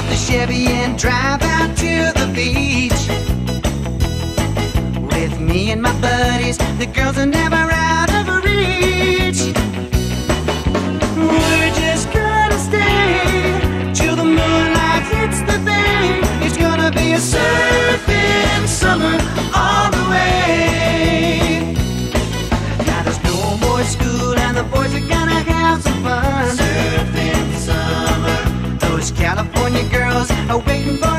the Chevy and drive out to the beach. With me and my buddies, the girls are never out of reach. We're just gonna stay till the moonlight hits the bay. It's gonna be a surfing summer all the way. Now there's no more school and the boys are gonna have some fun. Surfing summer. Those California girls are waiting for